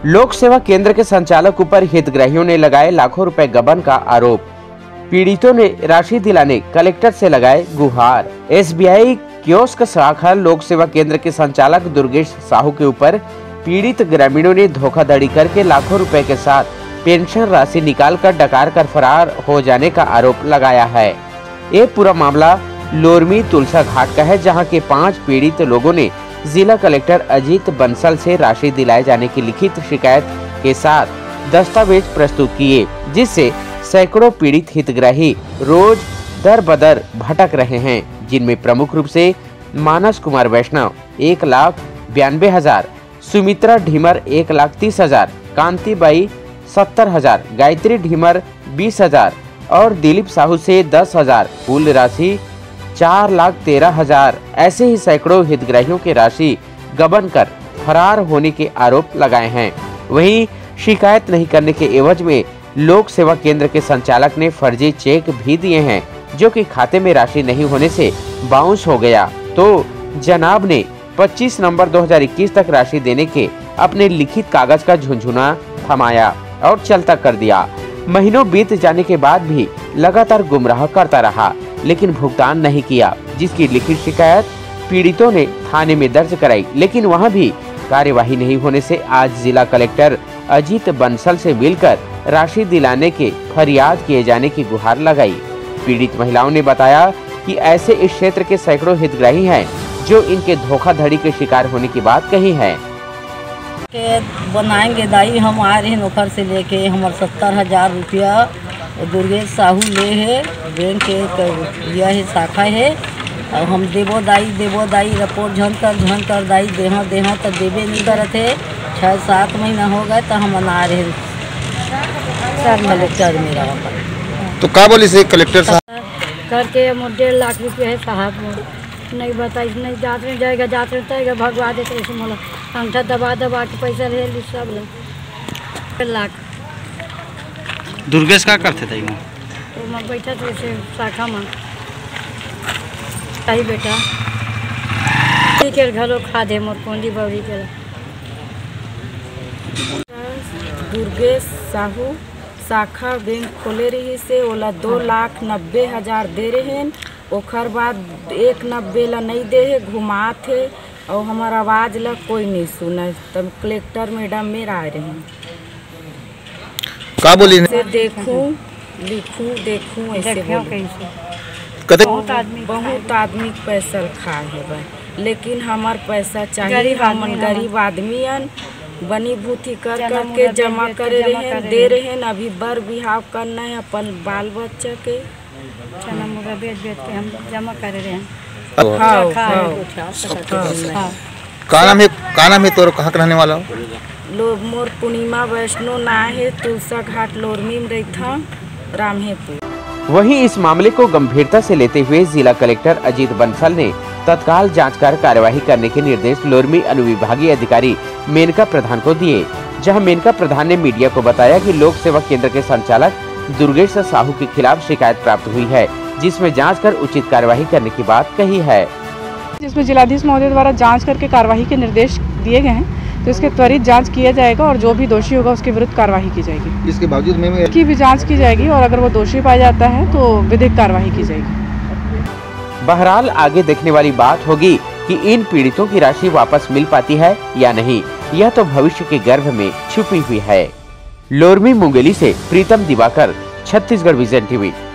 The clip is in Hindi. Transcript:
लोक सेवा केंद्र के संचालक ऊपर हितग्राहियों ने लगाए लाखों रुपए गबन का आरोप। पीड़ितों ने राशि दिलाने कलेक्टर से लगाए गुहार। एसबीआई कियोस्क शाखा लोक सेवा केंद्र के संचालक दुर्गेश साहू के ऊपर पीड़ित ग्रामीणों ने धोखाधड़ी करके लाखों रुपए के साथ पेंशन राशि निकालकर डकार कर फरार हो जाने का आरोप लगाया है। ये पूरा मामला लोरमी तुलसा घाट का है, जहां के 5 पीड़ित लोगों ने जिला कलेक्टर अजीत बंसल से राशि दिलाए जाने की लिखित शिकायत के साथ दस्तावेज प्रस्तुत किए, जिससे सैकड़ों पीड़ित हितग्राही रोज दर बदर भटक रहे हैं, जिनमें प्रमुख रूप से मानस कुमार वैष्णव 1,92,000, सुमित्रा ढीमर 1,30,000, कांतिबाई 70,000, गायत्री ढीमर 20,000 और दिलीप साहू से 10,000, कुल राशि 4,13,000 ऐसे ही सैकड़ों हितग्राहियों की राशि गबन कर फरार होने के आरोप लगाए हैं। वहीं शिकायत नहीं करने के एवज में लोक सेवा केंद्र के संचालक ने फर्जी चेक भी दिए हैं, जो कि खाते में राशि नहीं होने से बाउंस हो गया। तो जनाब ने 25 नवंबर 2021 तक राशि देने के अपने लिखित कागज का झुंझुना थमाया और चलता कर दिया। महीनों बीत जाने के बाद भी लगातार गुमराह करता रहा, लेकिन भुगतान नहीं किया, जिसकी लिखित शिकायत पीड़ितों ने थाने में दर्ज कराई, लेकिन वहां भी कार्यवाही नहीं होने से आज जिला कलेक्टर अजीत बंसल से मिलकर राशि दिलाने के फरियाद किए जाने की गुहार लगाई। पीड़ित महिलाओं ने बताया कि ऐसे इस क्षेत्र के सैकड़ों हितग्राही हैं जो इनके धोखाधड़ी के शिकार होने की बात कही है। बनाएंगे दाई, हम आ रहे हैं नौकर से लेके, हमारे 70,000 रुपया दुर्गेश साहू ले है, बैंक के यह है शाखा है, और हम देवो दाई रिपोर्ट झन कर दाई देहा तो देवे नहीं करते। 6-7 महीना हो गए तो हम बना रहे सब कलेक्टर मेरा तो का बोली से कलेक्टर साहब करके 1.5 लाख रुपये है साहब, नहीं बताई, नहीं जाते जाएगा भगवा देते ऐसे मोला अंगठा दबा के पैसा ले ली सब लोग। 1 लाख दुर्गेश का करते थे तो मैं बैठा थे ऐसे शाखा में सही बेटा के घरों खा दे मोर कोंडी बौरी के। दुर्गेश साहू शाखा बैंक खोले रही से ओला 2,90,000 दे रहे हैं, ओखर बाद 1,90,000 ला नहीं दे है, घुमात है और हमारा आवाज़ ला कोई नहीं सुना। तब कलेक्टर मैडम मेरा आ रहे हैं का बोली से देखूं देखूं ऐसे बहुत आदमी पैसा खाए है भाई, लेकिन हमार पैसा चाहिए। हम गरीब आदमी बनी भूती कर के जमा करे रहे दे रहे हैं। अभी बर बिहाव करना है अपन बाल बच्चा के बेच के हम जमा कर रहे हैं। का नाम है तोर, कहाँ रहने वाला हो? मोर पूर्णिमा वैष्णो ना है, तुलसा घाट लोरमी में रहता रामहेपुर। वहीं इस मामले को गंभीरता से लेते हुए जिला कलेक्टर अजीत बंसल ने तत्काल जांच कर कार्यवाही करने के निर्देश लोरमी अनुविभागीय अधिकारी मेनका प्रधान को दिए, जहां मेनका प्रधान ने मीडिया को बताया कि लोक सेवा केंद्र के संचालक दुर्गेश साहू के खिलाफ शिकायत प्राप्त हुई है, जिसमें जांच कर उचित कार्यवाही करने की बात कही है। जिसमें जिलाधीश महोदय द्वारा जांच करके कार्यवाही के निर्देश दिए गए हैं, तो इसके त्वरित जांच किया जाएगा और जो भी दोषी होगा उसके विरुद्ध कार्यवाही की जाएगी। इसके बावजूद में की भी जांच की जाएगी और अगर वो दोषी पाया जाता है तो विधिक कार्यवाही की जाएगी। बहरहाल आगे देखने वाली बात होगी कि इन पीड़ितों की राशि वापस मिल पाती है या नहीं, यह तो भविष्य के गर्भ में छुपी हुई है। लोरमी मुंगेली से प्रीतम दिवाकर, छत्तीसगढ़ विजन टीवी।